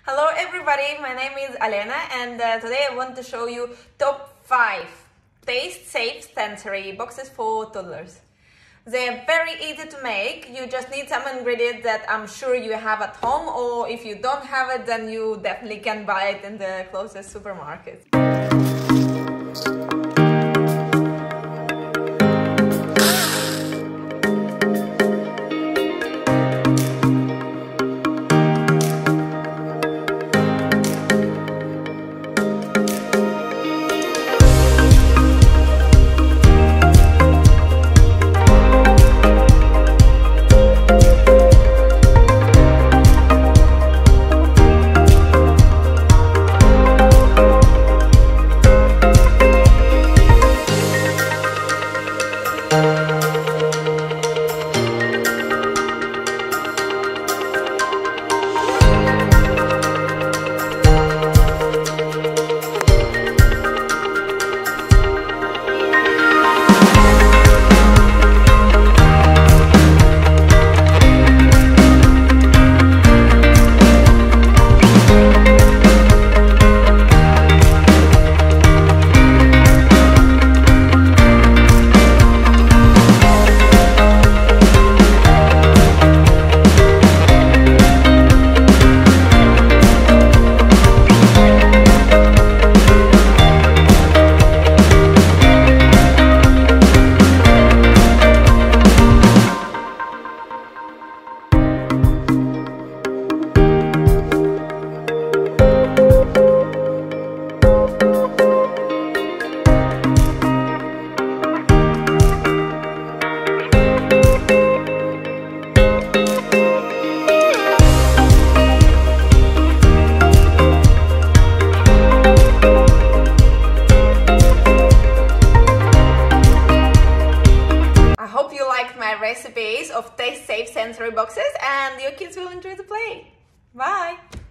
Hello everybody, my name is Alena and today I want to show you top 5 taste-safe sensory boxes for toddlers. They are very easy to make. You just need some ingredients that I'm sure you have at home, or if you don't have it then you definitely can buy it in the closest supermarket. My recipes of taste-safe sensory boxes, and your kids will enjoy the play. Bye!